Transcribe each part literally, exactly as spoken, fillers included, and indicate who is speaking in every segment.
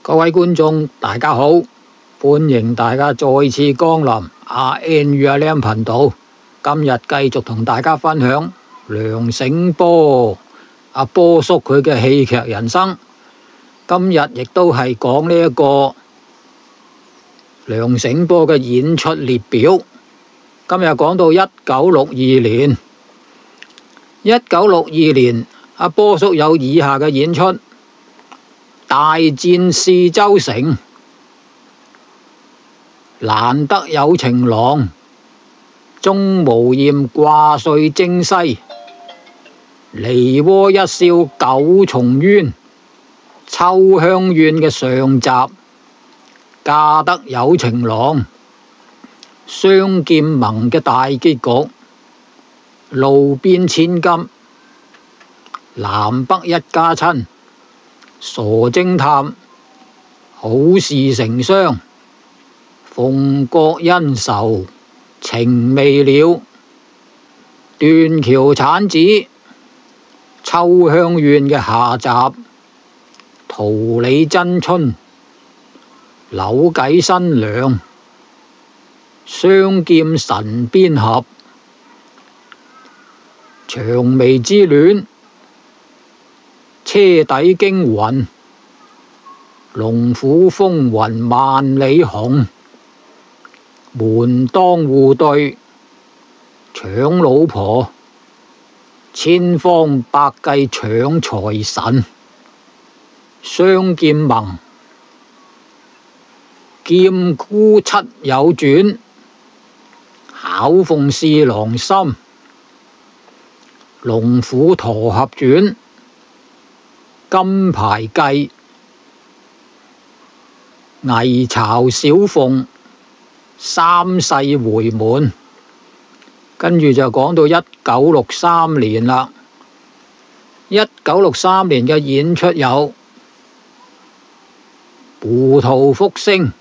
Speaker 1: 各位觀眾，大家好，歡迎大家再次光臨阿 N 與阿 Lam 頻道。今日繼續同大家分享梁醒波阿波叔佢嘅戲劇人生。今日亦都係講呢一個梁醒波嘅演出列表。今日講到一九六二年，一九六二年阿波叔有以下嘅演出：大戰泗州城、難得有情郎、鍾無艷掛帥征西、梨渦一笑九重冤、秋香縣嘅上集、嫁得有情郎、雙劍盟嘅大結局、路邊千金、南北一家親、傻偵探、好事成雙、鳳閣恩仇、情未了、斷橋產子、秋香縣嘅下集、桃李真春、扭計新娘、雙劍神鞭俠、薔薇之戀、車底驚魂、龍虎風雲萬里紅、門當戶對、搶老婆、千方百計搶財神、雙劍盟、劍姑七友傳、巧鳳侍郎心、龍虎駝俠傳、金牌計、危巢小鳳、三世回門。跟住就講到一九六三年啦。一九六三年嘅演出有胡桃福星、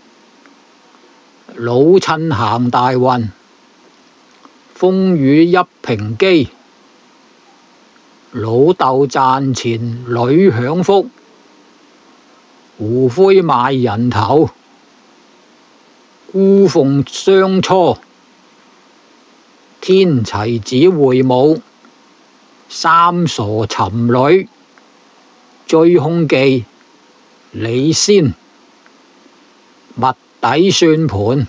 Speaker 1: 老襯行大運、風雨一平機、老豆賺錢女享福、胡灰賣人頭、孤鳳相初、天齊子會武、三傻尋女、追兇記、李仙、密底算盤、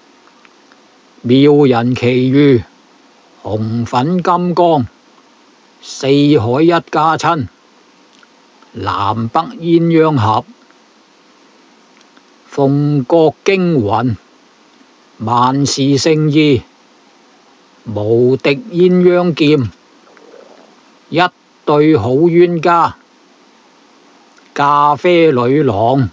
Speaker 1: 妙人奇遇、紅粉金剛、四海一家親、南北鴛鴦俠、鳳閣驚魂、萬事勝意、無敵鴛鴦劍、一對好冤家、咖啡女郎、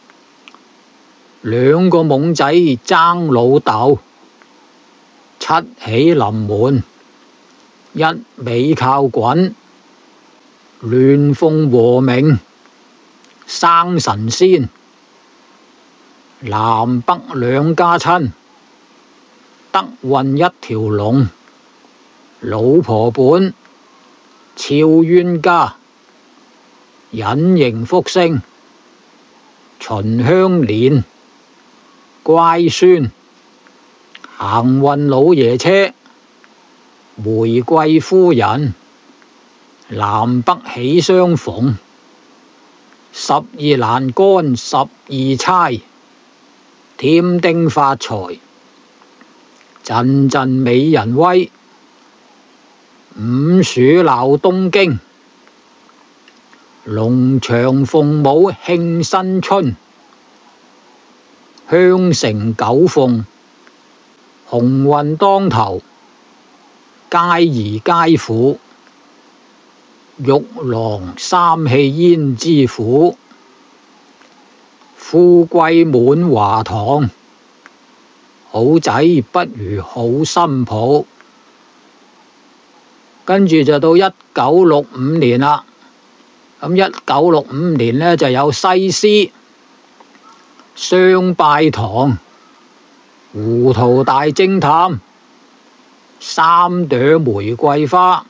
Speaker 1: 兩個懵仔爭老豆、七喜臨門、一味靠滾、亂鳳和鳴、生神仙、南北兩家親、德運一條龍、老婆本、俏冤家、隱形福星、秦香蓮、乖孫、行運老爺車、玫瑰夫人、南北喜相逢、十二欄杆十二釵、添丁發財、陣陣美人威、五鼠鬧東京、龍翔鳳舞慶新春、香城九鳳、鴻運當頭、佳兒佳婦、玉郎三氣胭脂虎、富貴滿華堂、好仔不如好心抱。跟住就到一九六五年啦。咁一九六五年呢，就有西施、雙拜堂、胡桃大偵探、三朵玫瑰花、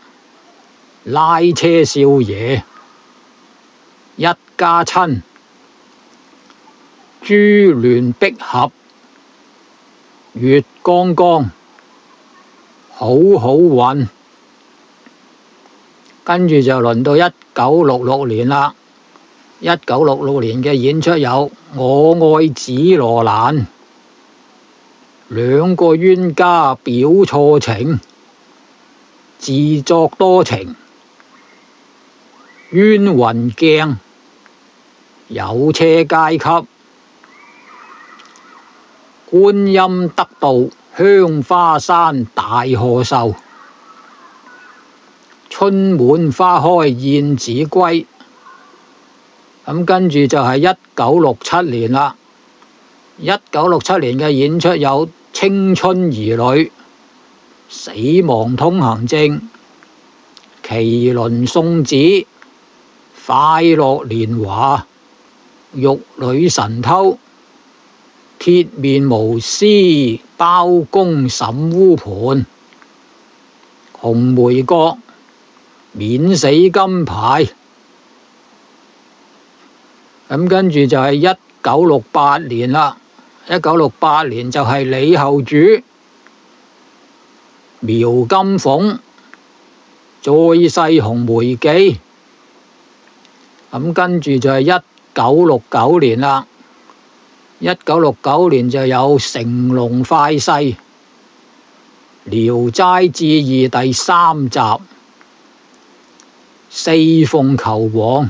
Speaker 1: 拉車少爺、一家親、 珠聯璧合，月光光，好好運。跟住就輪到一九六六年啦。一九六六年嘅演出有我愛紫羅蘭，兩個冤家表錯情，自作多情，冤魂鏡，有車階級，觀音得道，香花山大賀壽，春滿花開燕子歸。咁跟住就係一九六七年啦。一九六七年嘅演出有青春兒女、死亡通行證、麒麟送子、快樂年華、玉女神偷、鐵面無私、包公審烏盤、紅梅閣、免死金牌。咁跟住就係一九六八年啦。一九六八年就係李後主、苗金鳳、再世紅梅記。咁跟住就係一九六九年啦。一九六九年就有成龍快婿、聊齋志異第三集、四鳳求凰、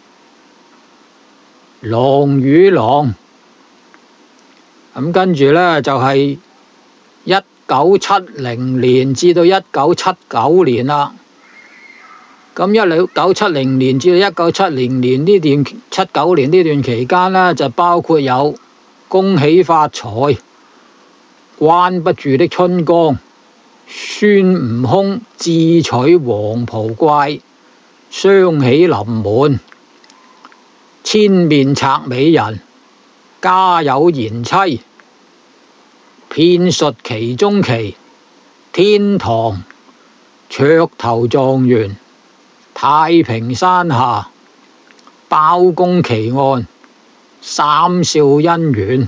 Speaker 1: 狼與狼。咁跟住呢，就係一九七零年至到一九七九年啦。咁一九七零年至到一九七零年呢段七九年呢段期間呢，就包括有恭喜發財、關不住的春光、孫悟空智取黃袍怪、雙喜臨門、千面賊美人、家有賢妻、騙術期中期、天堂、雀頭狀元、太平山下、包公奇案、三少姻緣、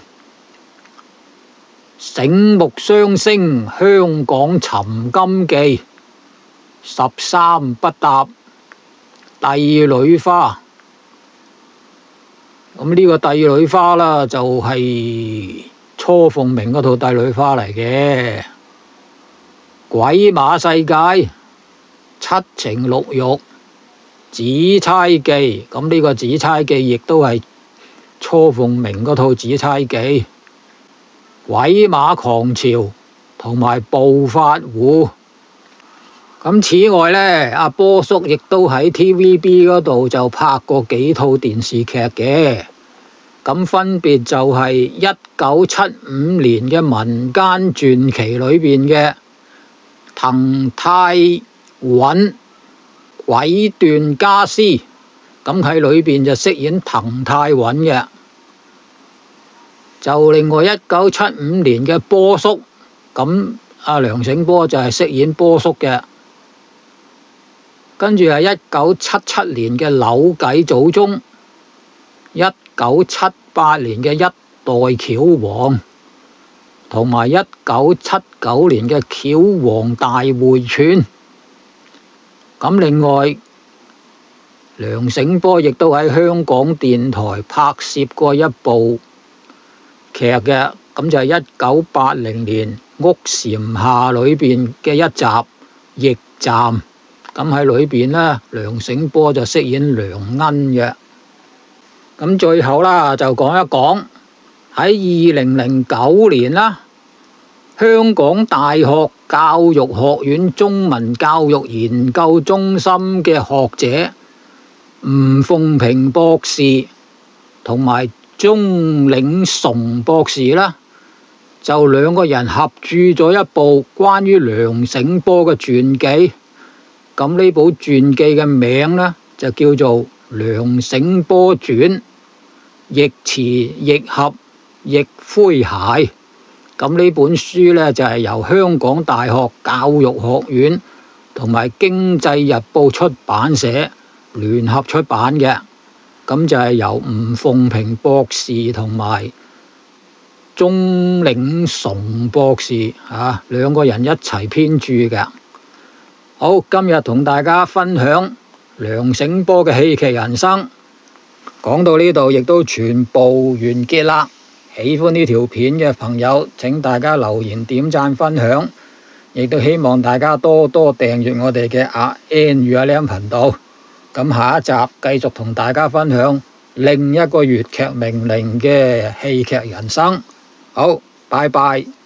Speaker 1: 醒目雙星、香港尋金記、十三不答、帝女花。咁呢個帝女花啦，就係雛鳳鳴嗰套帝女花嚟嘅。鬼馬世界、七情六欲、紫釵記。咁呢個紫釵記亦都係雛鳳鳴嗰套紫釵記。鬼馬狂潮同埋暴發戶。咁此外呢，阿波叔亦都喺 T V B 嗰度就拍過幾套電視劇嘅。咁分別就係一九七五年嘅民間傳奇裏邊嘅滕太尹鬼斷家屍，咁喺裏邊就飾演滕太尹嘅。就另外一九七五年嘅波叔，咁阿梁醒波就係飾演波叔嘅。跟住係一九七七年嘅扭計祖宗，一九七八年嘅一代橋王，同埋一九七九年嘅橋王大會串。咁另外，梁醒波亦都喺香港電台拍攝過一部劇嘅，咁就係一九八零年屋檐下裏邊嘅一集驛站。咁喺裏邊呢，梁醒波就飾演梁恩嘅。咁最後啦，就講一講喺二零零九年啦，香港大學教育學院中文教育研究中心嘅學者吳鳳平博士同埋鍾領崇博士啦，就兩個人合著咗一部關於梁醒波嘅傳記。咁呢部傳記嘅名呢，就叫做《梁醒波傳》，亦詞亦合亦詼諧。咁呢本書呢，就係由香港大學教育學院同埋經濟日報出版社聯合出版嘅。 咁就係由吳鳳平博士同埋鍾領崇博士啊兩個人一齊編著嘅。好，今日同大家分享梁醒波嘅戲劇人生，講到呢度亦都全部完結啦。喜歡呢條片嘅朋友，請大家留言、點讚、分享，亦都希望大家多多訂閱我哋嘅阿 N 與阿 Lam 頻道。咁下一集繼續同大家分享另一個粵劇名伶嘅戲劇人生。好，拜拜。